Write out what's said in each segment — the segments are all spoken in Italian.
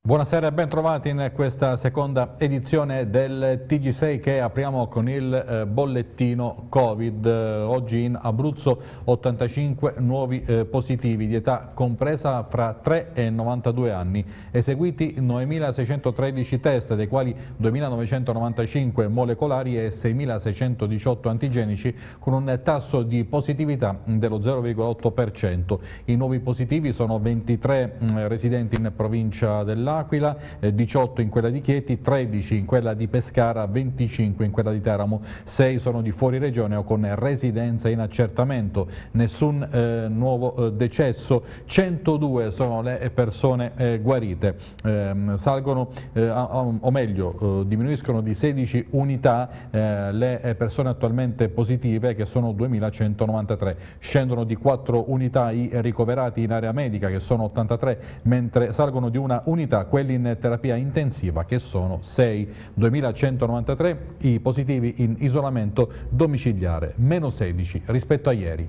Buonasera e ben trovati in questa seconda edizione del TG6 che apriamo con il bollettino Covid. Oggi in Abruzzo 85 nuovi positivi di età compresa fra 3 e 92 anni, eseguiti 9.613 test, dei quali 2.995 molecolari e 6.618 antigenici, con un tasso di positività dello 0,8%. I nuovi positivi sono 23 residenti in provincia dell'Aquila, 18 in quella di Chieti, 13 in quella di Pescara, 25 in quella di Teramo, 6 sono di fuori regione o con residenza in accertamento, nessun nuovo decesso, 102 sono le persone guarite, salgono o meglio diminuiscono di 16 unità le persone attualmente positive, che sono 2.193, scendono di 4 unità i ricoverati in area medica, che sono 83, mentre salgono di una unità quelli in terapia intensiva, che sono 6, 2.193 i positivi in isolamento domiciliare, meno 16 rispetto a ieri.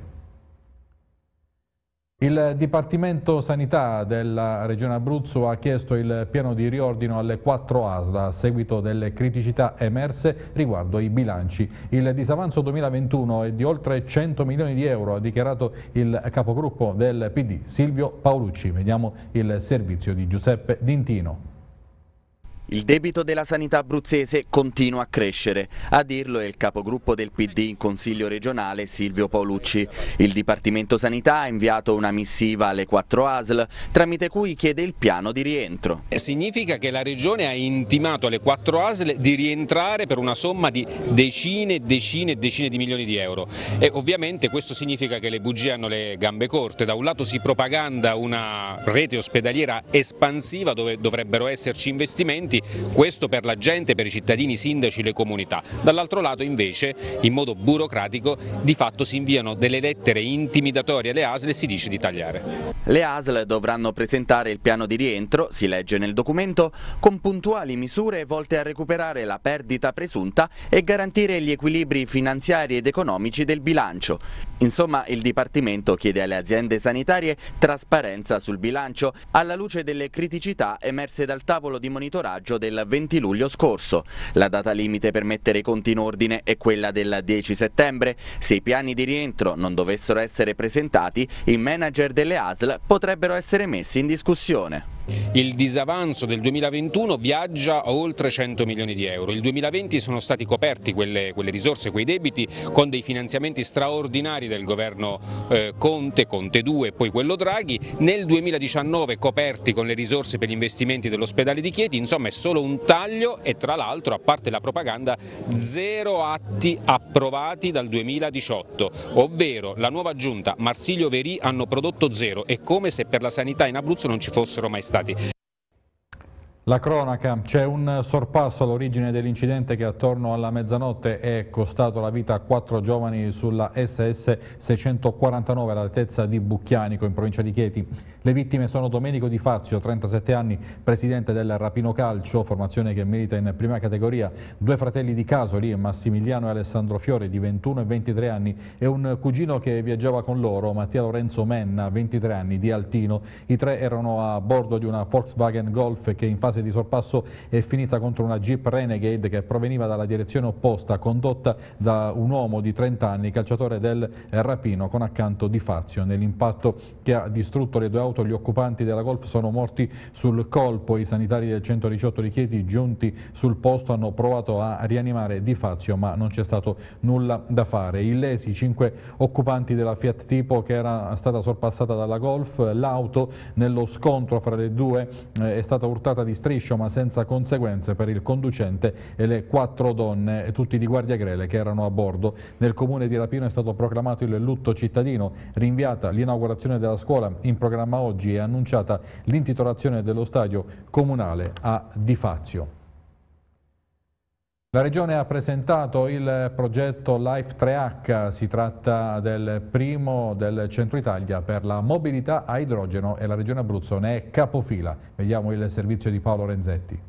Il Dipartimento Sanità della Regione Abruzzo ha chiesto il piano di riordino alle 4 ASL a seguito delle criticità emerse riguardo i bilanci. Il disavanzo 2021 è di oltre 100 milioni di euro, ha dichiarato il capogruppo del PD Silvio Paolucci. Vediamo il servizio di Giuseppe D'Intino. Il debito della sanità abruzzese continua a crescere, a dirlo è il capogruppo del PD in Consiglio regionale Silvio Paolucci. Il Dipartimento Sanità ha inviato una missiva alle 4 ASL, tramite cui chiede il piano di rientro. Significa che la Regione ha intimato alle 4 ASL di rientrare per una somma di decine di milioni di euro, e ovviamente questo significa che le bugie hanno le gambe corte. Da un lato si propaganda una rete ospedaliera espansiva dove dovrebbero esserci investimenti, questo per la gente, per i cittadini, i sindaci, le comunità. Dall'altro lato invece, in modo burocratico, di fatto si inviano delle lettere intimidatorie alle ASL e si dice di tagliare. Le ASL dovranno presentare il piano di rientro, si legge nel documento, con puntuali misure volte a recuperare la perdita presunta e garantire gli equilibri finanziari ed economici del bilancio. Insomma, il Dipartimento chiede alle aziende sanitarie trasparenza sul bilancio alla luce delle criticità emerse dal tavolo di monitoraggio del 20 luglio scorso. La data limite per mettere i conti in ordine è quella del 10 settembre. Se i piani di rientro non dovessero essere presentati, i manager delle ASL potrebbero essere messi in discussione. Il disavanzo del 2021 viaggia a oltre 100 milioni di euro. Il 2020 sono stati coperti quelle risorse, quei debiti, con dei finanziamenti straordinari del governo Conte 2 e poi quello Draghi. Nel 2019 coperti con le risorse per gli investimenti dell'ospedale di Chieti. Insomma, è solo un taglio e, tra l'altro, a parte la propaganda, 0 atti approvati dal 2018, ovvero la nuova giunta Marsilio Verì hanno prodotto 0. È come se per la sanità in Abruzzo non ci fossero mai stati. La cronaca, c'è un sorpasso all'origine dell'incidente che attorno alla mezzanotte è costato la vita a 4 giovani sulla SS 649 all'altezza di Bucchianico in provincia di Chieti. Le vittime sono Domenico Di Fazio, 37 anni, presidente del Rapino Calcio, formazione che milita in prima categoria, 2 fratelli di Casoli, Massimiliano e Alessandro Fiore, di 21 e 23 anni, e un cugino che viaggiava con loro, Mattia Lorenzo Menna, 23 anni, di Altino. I 3 erano a bordo di una Volkswagen Golf che in fase di sorpasso è finita contro una Jeep Renegade che proveniva dalla direzione opposta, condotta da un uomo di 30 anni, calciatore del Rapino, con accanto Di Fazio. Nell'impatto che ha distrutto le 2 auto, gli occupanti della Golf sono morti sul colpo. I sanitari del 118 di Chieti, giunti sul posto, hanno provato a rianimare Di Fazio, ma non c'è stato nulla da fare. Illesi 5 occupanti della Fiat Tipo che era stata sorpassata dalla Golf. L'auto, nello scontro fra le 2, è stata urtata di striscio ma senza conseguenze per il conducente e le 4 donne, tutti di guardia grele, che erano a bordo. Nel comune di Rapino è stato proclamato il lutto cittadino, rinviata l'inaugurazione della scuola in programma oggi e annunciata l'intitolazione dello stadio comunale a Di Fazio. La Regione ha presentato il progetto Life 3H, si tratta del primo del centro Italia per la mobilità a idrogeno e la Regione Abruzzo ne è capofila. Vediamo il servizio di Paolo Renzetti.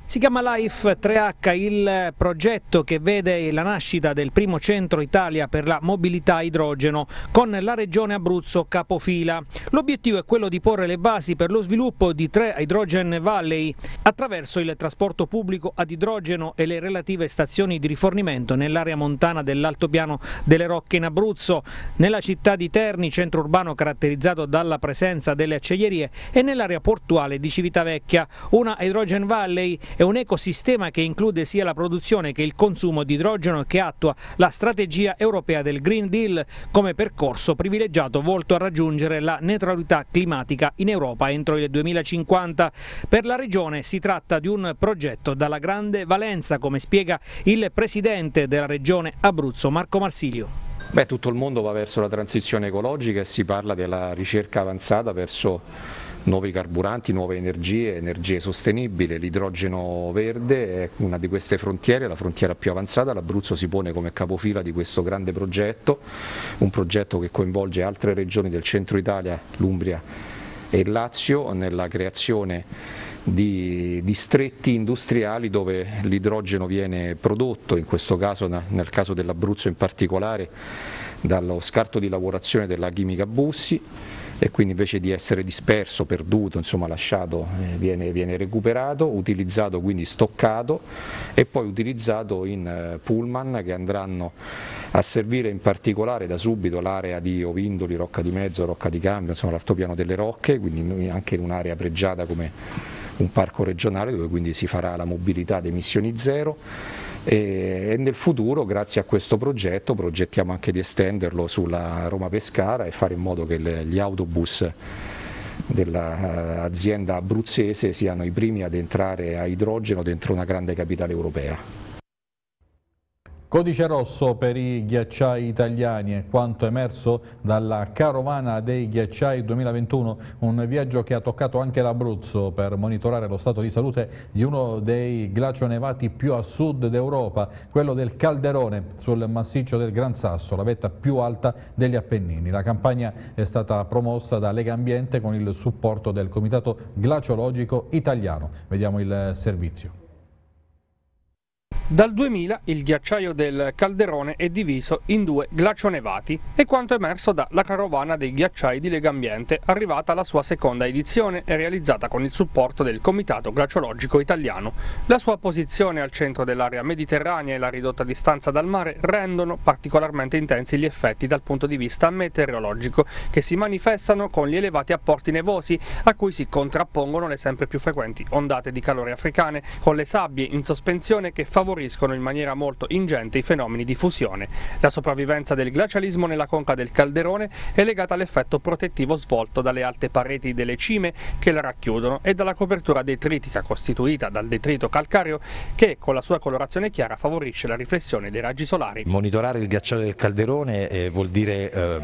Si chiama Life 3H, il progetto che vede la nascita del primo centro Italia per la mobilità a idrogeno con la regione Abruzzo capofila. L'obiettivo è quello di porre le basi per lo sviluppo di 3 Hydrogen Valley attraverso il trasporto pubblico ad idrogeno e le relative stazioni di rifornimento nell'area montana dell'altopiano delle Rocche in Abruzzo, nella città di Terni, centro urbano caratterizzato dalla presenza delle acciaierie, e nell'area portuale di Civitavecchia. Una Hydrogen Valley è un ecosistema che include sia la produzione che il consumo di idrogeno e che attua la strategia europea del Green Deal come percorso privilegiato volto a raggiungere la neutralità climatica in Europa entro il 2050. Per la regione si tratta di un progetto dalla grande valenza, come spiega il presidente della regione Abruzzo, Marco Marsilio. Tutto il mondo va verso la transizione ecologica e si parla della ricerca avanzata verso nuovi carburanti, nuove energie sostenibili. L'idrogeno verde è una di queste frontiere, la frontiera più avanzata. L'Abruzzo si pone come capofila di questo grande progetto, un progetto che coinvolge altre regioni del centro Italia, l'Umbria e il Lazio, nella creazione di distretti industriali dove l'idrogeno viene prodotto, in questo caso, nel caso dell'Abruzzo in particolare, dallo scarto di lavorazione della chimica Bussi, e quindi invece di essere disperso, perduto, insomma lasciato, viene recuperato, utilizzato, quindi stoccato e poi utilizzato in pullman che andranno a servire in particolare da subito l'area di Ovindoli, Rocca di Mezzo, Rocca di Cambio, insomma l'altopiano delle Rocche, quindi anche in un'area pregiata come un parco regionale dove quindi si farà la mobilità ad emissioni zero. E nel futuro, grazie a questo progetto, progettiamo anche di estenderlo sulla Roma-Pescara e fare in modo che gli autobus dell'azienda abruzzese siano i primi ad entrare a idrogeno dentro una grande capitale europea. Codice rosso per i ghiacciai italiani è quanto emerso dalla Carovana dei Ghiacciai 2021, un viaggio che ha toccato anche l'Abruzzo per monitorare lo stato di salute di uno dei glacionevati più a sud d'Europa, quello del Calderone, sul massiccio del Gran Sasso, la vetta più alta degli Appennini. La campagna è stata promossa da Legambiente con il supporto del Comitato Glaciologico Italiano. Vediamo il servizio. Dal 2000 il ghiacciaio del Calderone è diviso in 2 glacionevati, è quanto emerso dalla Carovana dei Ghiacciai di Legambiente, arrivata alla sua seconda edizione e realizzata con il supporto del Comitato Glaciologico Italiano. La sua posizione al centro dell'area mediterranea e la ridotta distanza dal mare rendono particolarmente intensi gli effetti dal punto di vista meteorologico, che si manifestano con gli elevati apporti nevosi a cui si contrappongono le sempre più frequenti ondate di calore africane, con le sabbie in sospensione che favoriscono in maniera molto ingente i fenomeni di fusione. La sopravvivenza del glacialismo nella conca del Calderone è legata all'effetto protettivo svolto dalle alte pareti delle cime che la racchiudono e dalla copertura detritica costituita dal detrito calcareo che, con la sua colorazione chiara, favorisce la riflessione dei raggi solari. Monitorare il ghiacciaio del Calderone vuol dire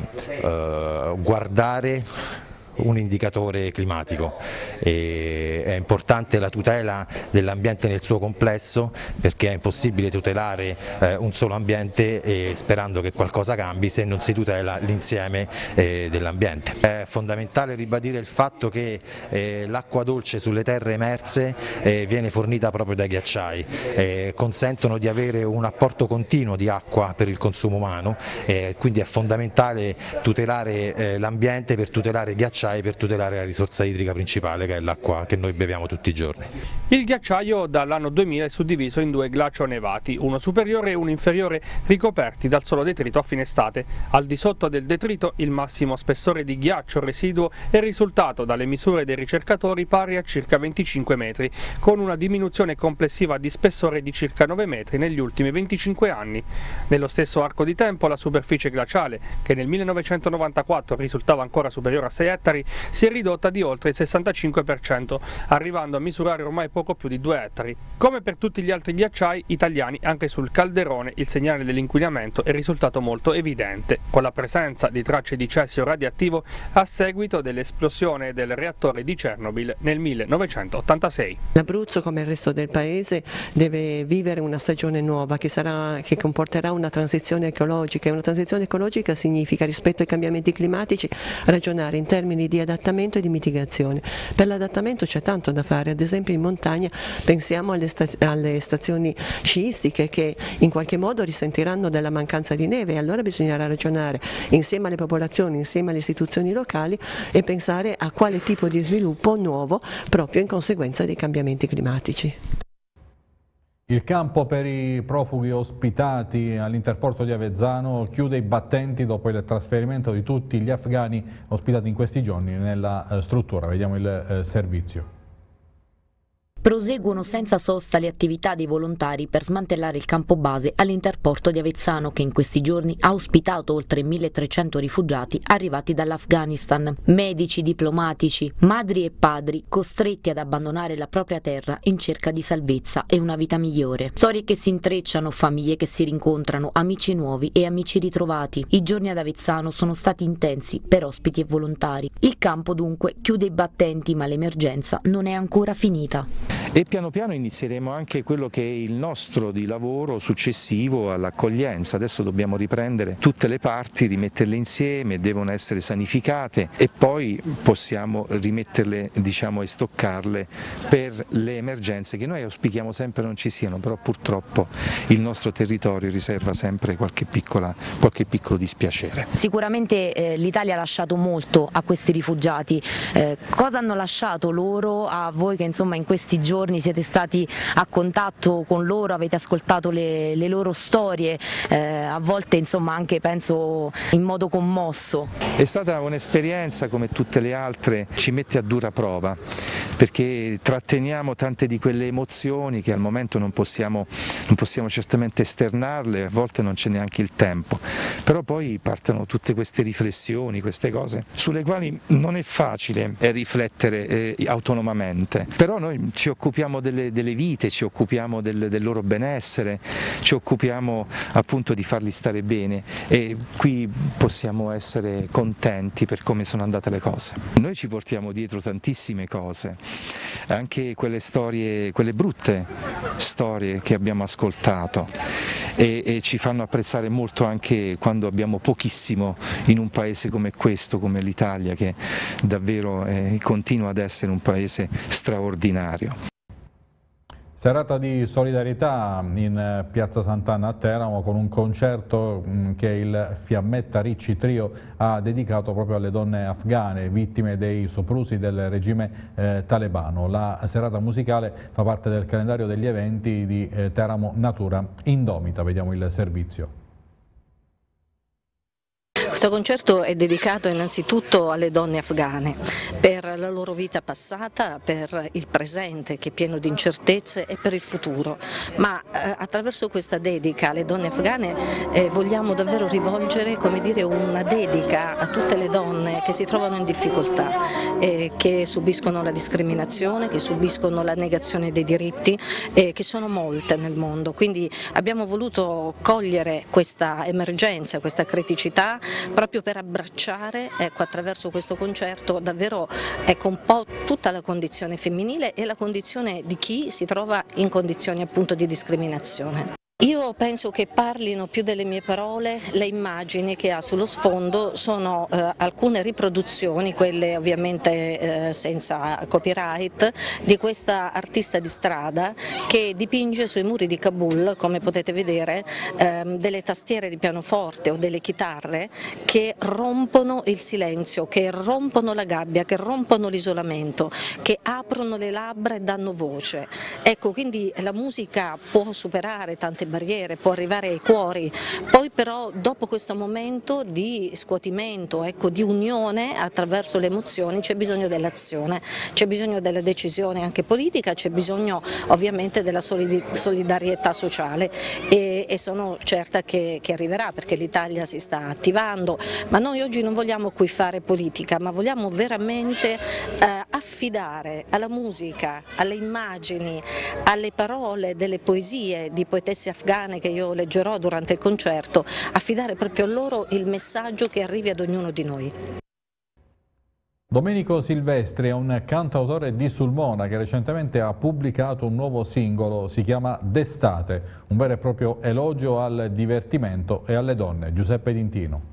guardare un indicatore climatico. È importante la tutela dell'ambiente nel suo complesso, perché è impossibile tutelare un solo ambiente sperando che qualcosa cambi se non si tutela l'insieme dell'ambiente. È fondamentale ribadire il fatto che l'acqua dolce sulle terre emerse viene fornita proprio dai ghiacciai, consentono di avere un apporto continuo di acqua per il consumo umano, quindi è fondamentale tutelare l'ambiente per tutelare i ghiacciai, per tutelare la risorsa idrica principale, che è l'acqua che noi beviamo tutti i giorni. Il ghiacciaio dall'anno 2000 è suddiviso in 2 glacionevati, uno superiore e uno inferiore, ricoperti dal solo detrito a fine estate. Al di sotto del detrito il massimo spessore di ghiaccio residuo è risultato dalle misure dei ricercatori pari a circa 25 metri, con una diminuzione complessiva di spessore di circa 9 metri negli ultimi 25 anni. Nello stesso arco di tempo la superficie glaciale, che nel 1994 risultava ancora superiore a 6 ettari, si è ridotta di oltre il 65%, arrivando a misurare ormai poco più di 2 ettari. Come per tutti gli altri ghiacciai italiani, anche sul Calderone il segnale dell'inquinamento è risultato molto evidente, con la presenza di tracce di cessio radioattivo a seguito dell'esplosione del reattore di Chernobyl nel 1986. L'Abruzzo, come il resto del paese, deve vivere una stagione nuova che comporterà una transizione ecologica, e una transizione ecologica significa, rispetto ai cambiamenti climatici, ragionare in termini di adattamento e di mitigazione. Per l'adattamento c'è tanto da fare, ad esempio in montagna montagna, pensiamo alle stazioni sciistiche che in qualche modo risentiranno della mancanza di neve, e allora bisognerà ragionare insieme alle popolazioni, insieme alle istituzioni locali e pensare a quale tipo di sviluppo nuovo proprio in conseguenza dei cambiamenti climatici. Il campo per i profughi ospitati all'interporto di Avezzano chiude i battenti dopo il trasferimento di tutti gli afghani ospitati in questi giorni nella struttura. Vediamo il servizio. Proseguono senza sosta le attività dei volontari per smantellare il campo base all'interporto di Avezzano, che in questi giorni ha ospitato oltre 1.300 rifugiati arrivati dall'Afghanistan. Medici, diplomatici, madri e padri costretti ad abbandonare la propria terra in cerca di salvezza e una vita migliore. Storie che si intrecciano, famiglie che si rincontrano, amici nuovi e amici ritrovati. I giorni ad Avezzano sono stati intensi per ospiti e volontari. Il campo dunque chiude i battenti, ma l'emergenza non è ancora finita. E piano piano inizieremo anche quello che è il nostro di lavoro successivo all'accoglienza. Adesso dobbiamo riprendere tutte le parti, rimetterle insieme, devono essere sanificate e poi possiamo rimetterle, diciamo, e stoccarle per le emergenze che noi auspichiamo sempre non ci siano, però purtroppo il nostro territorio riserva sempre qualche piccolo dispiacere. Sicuramente l'Italia ha lasciato molto a questi rifugiati. Cosa hanno lasciato loro a voi che insomma in questi giorni siete stati a contatto con loro, avete ascoltato le loro storie, a volte insomma anche penso in modo commosso? È stata un'esperienza come tutte le altre, ci mette a dura prova perché tratteniamo tante di quelle emozioni che al momento non possiamo certamente esternarle, a volte non c'è neanche il tempo, però poi partono tutte queste riflessioni, queste cose sulle quali non è facile riflettere autonomamente, però noi ci occupiamo delle vite, ci occupiamo del loro benessere, ci occupiamo appunto di farli stare bene e qui possiamo essere contenti per come sono andate le cose. Noi ci portiamo dietro tantissime cose, anche quelle storie, quelle brutte storie che abbiamo ascoltato e ci fanno apprezzare molto anche quando abbiamo pochissimo in un paese come questo, come l'Italia, che davvero continua ad essere un paese straordinario. Serata di solidarietà in Piazza Sant'Anna a Teramo con un concerto che il Fiammetta Ricci Trio ha dedicato proprio alle donne afghane vittime dei soprusi del regime talebano. La serata musicale fa parte del calendario degli eventi di Teramo Natura Indomita. Vediamo il servizio. Questo concerto è dedicato innanzitutto alle donne afghane, per la loro vita passata, per il presente che è pieno di incertezze e per il futuro, ma attraverso questa dedica alle donne afghane vogliamo davvero rivolgere, come dire, una dedica a tutte le donne che si trovano in difficoltà, che subiscono la discriminazione, che subiscono la negazione dei diritti, che sono molte nel mondo, quindi abbiamo voluto cogliere questa emergenza, questa criticità, proprio per abbracciare, ecco, attraverso questo concerto davvero un po' tutta la condizione femminile e la condizione di chi si trova in condizioni appunto di discriminazione. Io penso che parlino più delle mie parole le immagini che ha sullo sfondo, sono alcune riproduzioni, quelle ovviamente senza copyright, di questa artista di strada che dipinge sui muri di Kabul, come potete vedere, delle tastiere di pianoforte o delle chitarre che rompono il silenzio, che rompono la gabbia, che rompono l'isolamento, che aprono le labbra e danno voce. Ecco, quindi la musica può superare tante barriere, può arrivare ai cuori, poi però dopo questo momento di scuotimento, ecco, di unione attraverso le emozioni c'è bisogno dell'azione, c'è bisogno della decisione anche politica, c'è bisogno ovviamente della solidarietà sociale e sono certa che arriverà, perché l'Italia si sta attivando, ma noi oggi non vogliamo qui fare politica, ma vogliamo veramente affidare alla musica, alle immagini, alle parole delle poesie di poetesse afghane che io leggerò durante il concerto, affidare proprio a loro il messaggio che arrivi ad ognuno di noi. Domenico Silvestri è un cantautore di Sulmona che recentemente ha pubblicato un nuovo singolo, si chiama D'estate, un vero e proprio elogio al divertimento e alle donne. Giuseppe Dintino.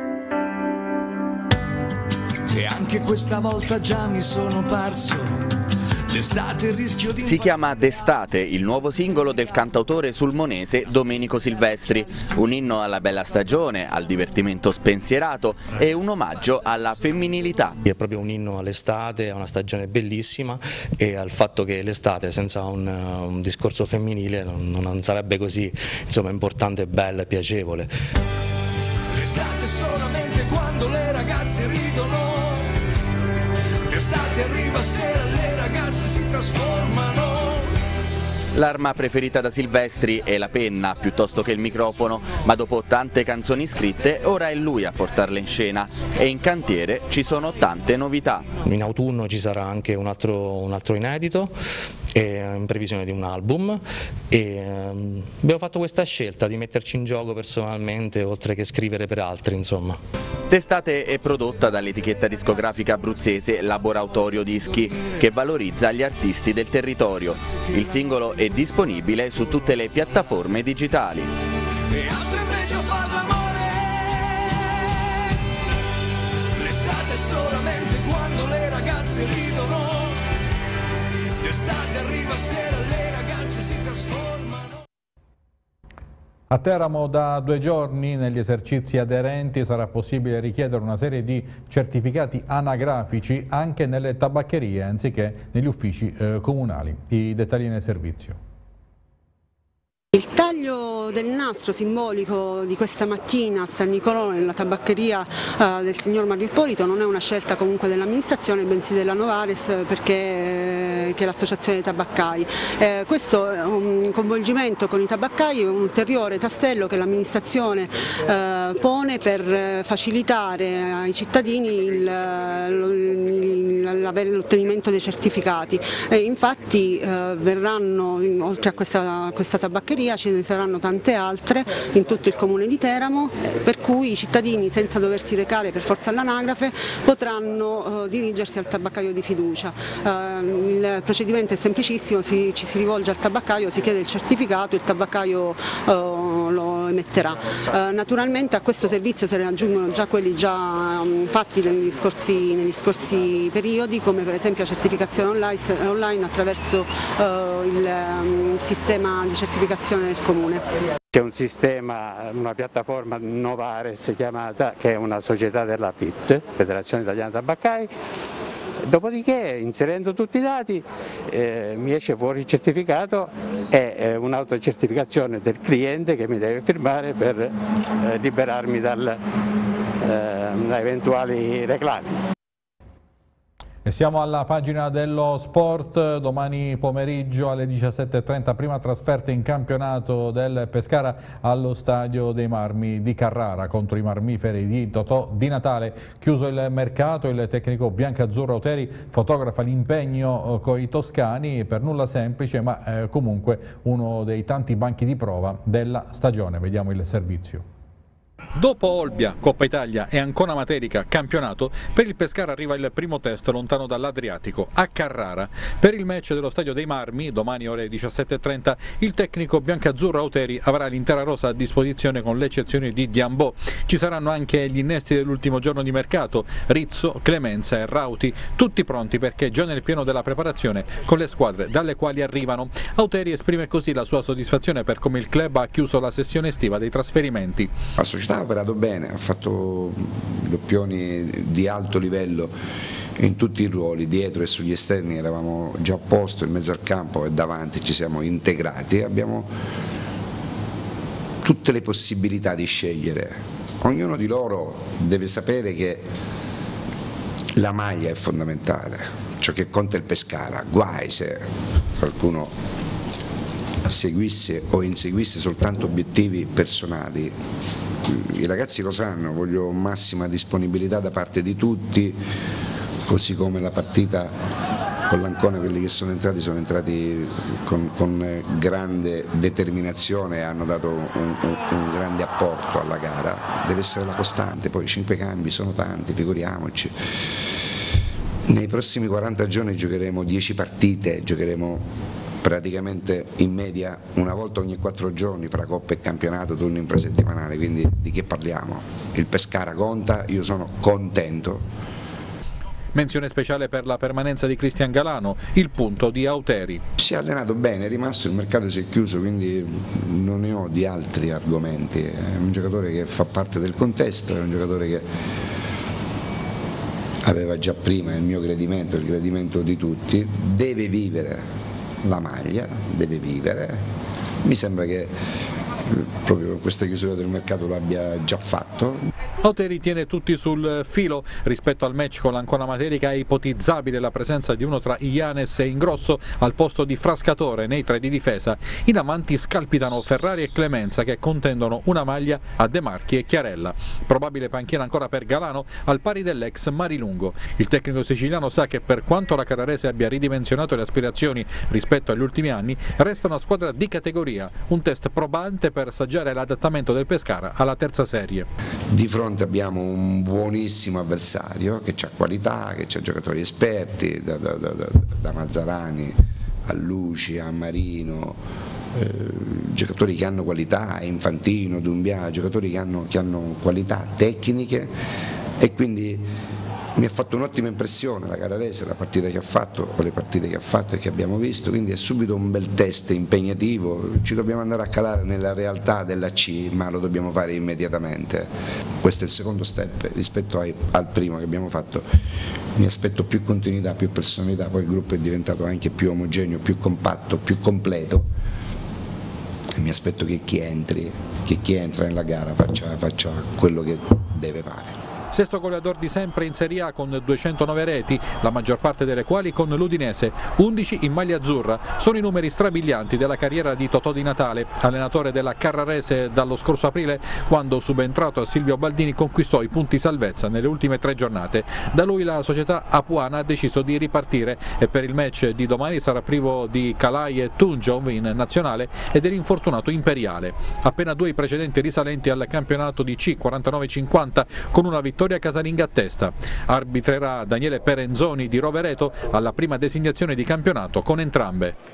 E anche questa volta già mi sono perso Si chiama D'estate, il nuovo singolo del cantautore sulmonese Domenico Silvestri, un inno alla bella stagione, al divertimento spensierato e un omaggio alla femminilità. È proprio un inno all'estate, a una stagione bellissima e al fatto che l'estate senza un discorso femminile non sarebbe così, insomma, importante, bella e piacevole. L'estate solamente quando le ragazze ridono. L'estate arriva sera, le ragazze si trasformano. L'arma preferita da Silvestri è la penna piuttosto che il microfono, ma dopo tante canzoni scritte ora è lui a portarle in scena e in cantiere ci sono tante novità. In autunno ci sarà anche un altro inedito in previsione di un album e abbiamo fatto questa scelta di metterci in gioco personalmente oltre che scrivere per altri, insomma. D'estate è prodotta dall'etichetta discografica abruzzese Laboratorio Dischi, che valorizza gli artisti del territorio. Il singolo è disponibile su tutte le piattaforme digitali. E altre invece fanno l'amore. L'estate è solamente quando le ragazze ridono. L'estate arriva sera, le ragazze si trasformano. A Teramo da 2 giorni negli esercizi aderenti sarà possibile richiedere una serie di certificati anagrafici anche nelle tabaccherie anziché negli uffici comunali. I dettagli nel servizio. Il taglio del nastro simbolico di questa mattina a San Nicolò nella tabaccheria del signor Mario Ippolito non è una scelta comunque dell'amministrazione, bensì della Novares, che è l'associazione dei tabaccai. Questo è un coinvolgimento con i tabaccai, è un ulteriore tassello che l'amministrazione pone per facilitare ai cittadini l'ottenimento dei certificati. Infatti verranno, oltre a questa tabaccheria, ce ne saranno tante altre in tutto il comune di Teramo, per cui i cittadini, senza doversi recare per forza all'anagrafe, potranno dirigersi al tabaccaio di fiducia. Il procedimento è semplicissimo, ci si rivolge al tabaccaio, si chiede il certificato, il tabaccaio lo emetterà. Naturalmente a questo servizio se ne aggiungono già quelli già fatti negli scorsi periodi, come per esempio la certificazione online attraverso il sistema di certificazione del comune. C'è un sistema, una piattaforma Novares chiamata, che è una società della FIT, Federazione Italiana Tabaccai. Dopodiché, inserendo tutti i dati, mi esce fuori il certificato e un'autocertificazione del cliente che mi deve firmare per liberarmi da eventuali reclami. E siamo alla pagina dello sport. Domani pomeriggio alle 17:30 prima trasferta in campionato del Pescara allo Stadio dei Marmi di Carrara contro i Marmiferi di Totò Di Natale. Chiuso il mercato, il tecnico biancazzurro Oteri fotografa l'impegno con i toscani, per nulla semplice ma comunque uno dei tanti banchi di prova della stagione. Vediamo il servizio. Dopo Olbia, Coppa Italia e Ancona Materica, campionato, per il Pescara arriva il primo test lontano dall'Adriatico, a Carrara. Per il match dello Stadio dei Marmi, domani ore 17:30, il tecnico biancazzurro Auteri avrà l'intera rosa a disposizione con le eccezioni di Diambò. Ci saranno anche gli innesti dell'ultimo giorno di mercato, Rizzo, Clemenza e Rauti, tutti pronti perché già nel pieno della preparazione con le squadre dalle quali arrivano. Auteri esprime così la sua soddisfazione per come il club ha chiuso la sessione estiva dei trasferimenti. La società ha operato bene, ha fatto doppioni di alto livello in tutti i ruoli, dietro e sugli esterni eravamo già a posto, in mezzo al campo e davanti ci siamo integrati, abbiamo tutte le possibilità di scegliere. Ognuno di loro deve sapere che la maglia è fondamentale, ciò che conta è il Pescara, guai se qualcuno seguisse o inseguisse soltanto obiettivi personali. I ragazzi lo sanno, voglio massima disponibilità da parte di tutti, così come la partita con l'Ancona, quelli che sono entrati con grande determinazione e hanno dato un grande apporto alla gara. Deve essere la costante, poi 5 cambi sono tanti, figuriamoci. Nei prossimi 40 giorni giocheremo 10 partite, giocheremo praticamente in media una volta ogni 4 giorni fra Coppa e campionato, turno infrasettimanale, quindi di che parliamo? Il Pescara conta, io sono contento. Menzione speciale per la permanenza di Cristian Galano, il punto di Auteri. Si è allenato bene, è rimasto, il mercato si è chiuso, quindi non ne ho di altri argomenti. È un giocatore che fa parte del contesto, è un giocatore che aveva già prima il mio gradimento, il gradimento di tutti, deve vivere la maglia, deve vivere. Mi sembra che proprio con questa chiusura del mercato lo abbia già fatto. Auteri tiene tutti sul filo. Rispetto al match con l'Ancona Materica è ipotizzabile la presenza di uno tra Ianez e Ingrosso al posto di Frascatore nei tre di difesa. In avanti scalpitano Ferrari e Clemenza che contendono una maglia a De Marchi e Chiarella. Probabile panchina ancora per Galano al pari dell'ex Marilungo. Il tecnico siciliano sa che per quanto la Carrarese abbia ridimensionato le aspirazioni rispetto agli ultimi anni, resta una squadra di categoria, un test probante per assaggiare l'adattamento del Pescara alla terza serie. Di fronte abbiamo un buonissimo avversario che ha qualità, che ha giocatori esperti, da Mazzarani a Luci, a Marino, giocatori che hanno qualità, Infantino, Dumbia, giocatori che hanno qualità tecniche, e quindi mi ha fatto un'ottima impressione la Carrarese, la partita che ha fatto, o le partite che ha fatto e che abbiamo visto, quindi è subito un bel test impegnativo, ci dobbiamo andare a calare nella realtà della C, ma lo dobbiamo fare immediatamente. Questo è il secondo step rispetto al primo che abbiamo fatto. Mi aspetto più continuità, più personalità, poi il gruppo è diventato anche più omogeneo, più compatto, più completo, e mi aspetto che chi entra nella gara faccia quello che deve fare. Sesto goleador di sempre in Serie A con 209 reti, la maggior parte delle quali con l'Udinese, 11 in maglia azzurra. Sono i numeri strabilianti della carriera di Totò Di Natale, allenatore della Carrarese dallo scorso aprile, quando subentrato a Silvio Baldini conquistò i punti salvezza nelle ultime 3 giornate. Da lui la società apuana ha deciso di ripartire e per il match di domani sarà privo di Calai e Tunjov in nazionale e dell'infortunato Imperiale. Appena 2 i precedenti risalenti al campionato di C 49-50 con una vittoria casalinga a testa. Arbitrerà Daniele Perenzoni di Rovereto alla prima designazione di campionato con entrambe.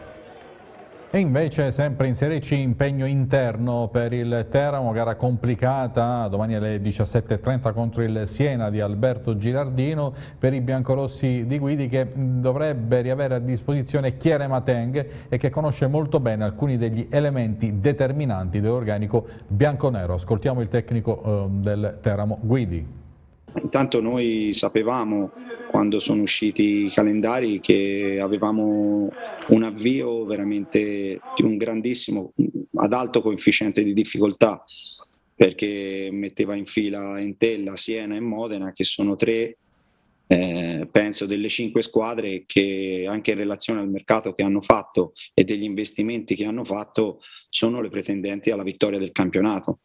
E invece sempre in Serie C impegno interno per il Teramo, gara complicata, domani alle 17:30 contro il Siena di Alberto Girardino, per i biancorossi di Guidi, che dovrebbe riavere a disposizione Chiere Mateng e che conosce molto bene alcuni degli elementi determinanti dell'organico bianconero. Ascoltiamo il tecnico del Teramo, Guidi. Intanto noi sapevamo, quando sono usciti i calendari, che avevamo un avvio veramente di un grandissimo, ad alto coefficiente di difficoltà, perché metteva in fila Entella, Siena e Modena, che sono 3, penso, delle 5 squadre che, anche in relazione al mercato che hanno fatto e degli investimenti che hanno fatto, sono le pretendenti alla vittoria del campionato.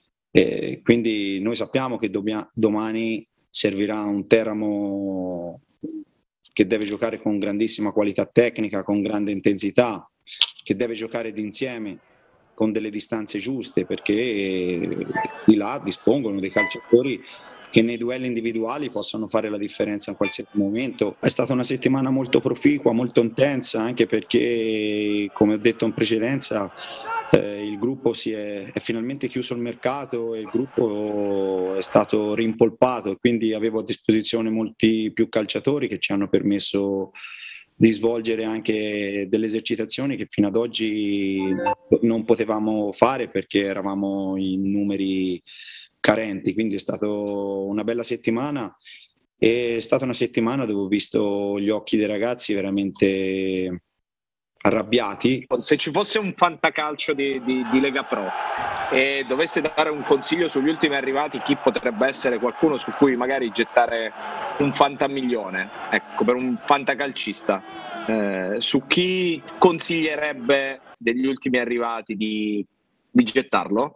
Quindi noi sappiamo che domani servirà un Teramo che deve giocare con grandissima qualità tecnica, con grande intensità, che deve giocare d'insieme con delle distanze giuste, perché di là dispongono dei calciatori che nei duelli individuali possono fare la differenza in qualsiasi momento. È stata una settimana molto proficua, molto intensa, anche perché, come ho detto in precedenza, il gruppo è finalmente chiuso il mercato e il gruppo è stato rimpolpato, e quindi avevo a disposizione molti più calciatori che ci hanno permesso di svolgere anche delle esercitazioni che fino ad oggi non potevamo fare perché eravamo in numeri carenti. Quindi è stata una bella settimana, e è stata una settimana dove ho visto gli occhi dei ragazzi veramente arrabbiati. Se ci fosse un fantacalcio di Lega Pro e dovesse dare un consiglio sugli ultimi arrivati, chi potrebbe essere qualcuno su cui magari gettare un fantamilione, ecco, per un fantacalcista, su chi consiglierebbe degli ultimi arrivati di gettarlo?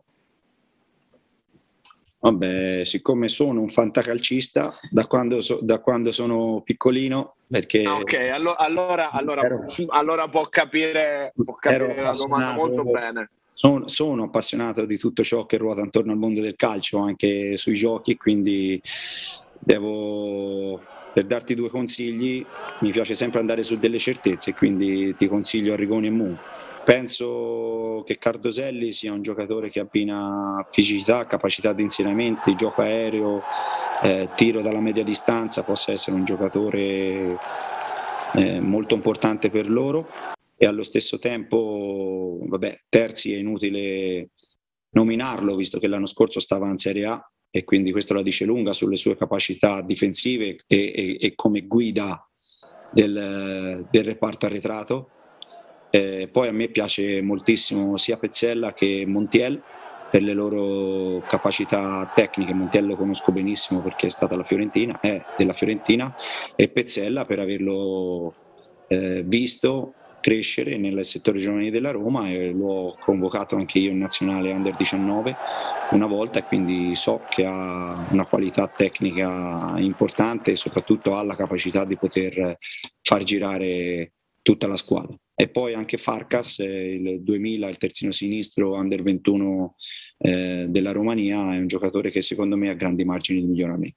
Vabbè, siccome sono un fantacalcista da quando sono piccolino, perché ok, allora può capire la domanda molto bene. Sono appassionato di tutto ciò che ruota intorno al mondo del calcio, anche sui giochi, quindi per darti 2 consigli, mi piace sempre andare su delle certezze, quindi ti consiglio Arrigoni e Mu. Penso che Cardoselli sia un giocatore che abbina fisicità, capacità di inserimenti, gioco aereo, tiro dalla media distanza possa essere un giocatore molto importante per loro, e allo stesso tempo, Terzi è inutile nominarlo visto che l'anno scorso stava in Serie A, e quindi questo la dice lunga sulle sue capacità difensive e come guida del reparto arretrato. Poi a me piace moltissimo sia Pezzella che Montiel per le loro capacità tecniche. Montiel lo conosco benissimo perché è stata della Fiorentina, e Pezzella per averlo visto crescere nel settore giovanile della Roma, e l'ho convocato anche io in nazionale Under 19 una volta, e quindi so che ha una qualità tecnica importante e soprattutto ha la capacità di poter far girare tutta la squadra. E poi anche Farkas, il 2000, il terzino sinistro Under 21 della Romania, è un giocatore che secondo me ha grandi margini di miglioramento.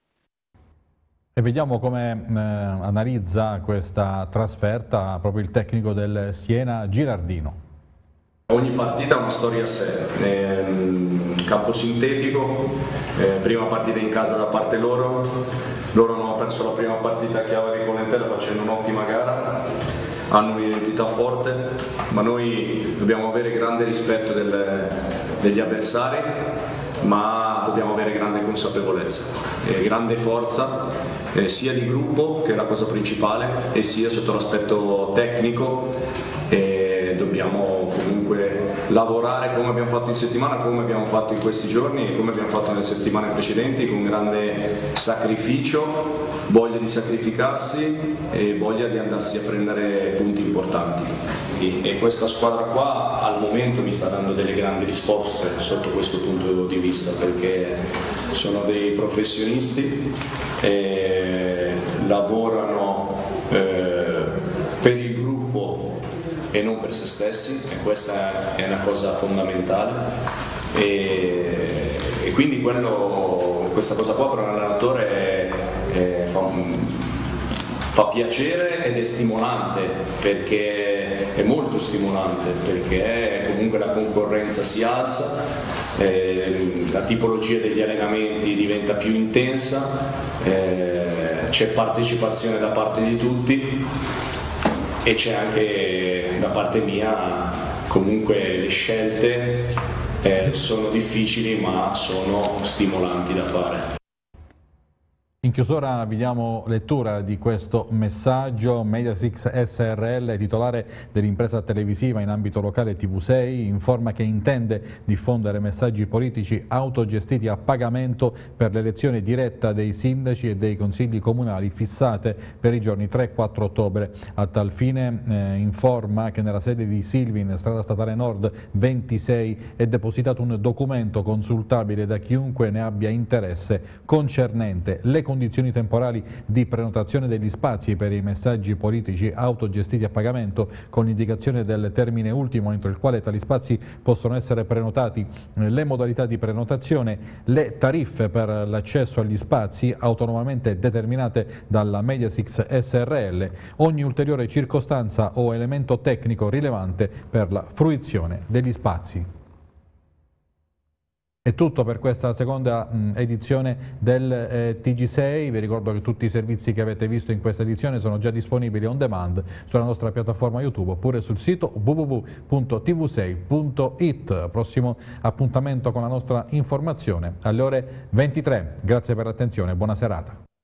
E vediamo come analizza questa trasferta proprio il tecnico del Siena, Girardino. Ogni partita ha una storia a sé, campo sintetico, prima partita in casa da parte loro hanno perso la prima partita a Chiavari con l'Entella facendo un'ottima gara, hanno un'identità forte, ma noi dobbiamo avere grande rispetto degli avversari, ma dobbiamo avere grande consapevolezza e grande forza, sia di gruppo, che è la cosa principale, e sia sotto l'aspetto tecnico, e dobbiamo comunque lavorare come abbiamo fatto in settimana, come abbiamo fatto in questi giorni e come abbiamo fatto nelle settimane precedenti, con grande sacrificio, voglia di sacrificarsi e voglia di andarsi a prendere punti importanti. E questa squadra qua al momento mi sta dando delle grandi risposte sotto questo punto di vista, perché sono dei professionisti e lavorano per il gruppo e non per se stessi, e questa è una cosa fondamentale, e quindi questa cosa qua per un allenatore fa piacere ed è stimolante, perché è molto stimolante, perché comunque la concorrenza si alza, la tipologia degli allenamenti diventa più intensa, c'è partecipazione da parte di tutti, e c'è anche da parte mia, comunque le scelte sono difficili ma sono stimolanti da fare. In chiusura vi diamo lettura di questo messaggio. Mediasix SRL, titolare dell'impresa televisiva in ambito locale TV6, informa che intende diffondere messaggi politici autogestiti a pagamento per l'elezione diretta dei sindaci e dei consigli comunali fissate per i giorni 3 e 4 ottobre. A tal fine informa che nella sede di Silvin, strada statale Nord 26, è depositato un documento consultabile da chiunque ne abbia interesse concernente le condizioni temporali di prenotazione degli spazi per i messaggi politici autogestiti a pagamento, con l'indicazione del termine ultimo entro il quale tali spazi possono essere prenotati, le modalità di prenotazione, le tariffe per l'accesso agli spazi autonomamente determinate dalla Mediasix SRL, ogni ulteriore circostanza o elemento tecnico rilevante per la fruizione degli spazi. È tutto per questa seconda edizione del TG6, vi ricordo che tutti i servizi che avete visto in questa edizione sono già disponibili on demand sulla nostra piattaforma YouTube oppure sul sito www.tv6.it. Prossimo appuntamento con la nostra informazione alle ore 23. Grazie per l'attenzione e buona serata.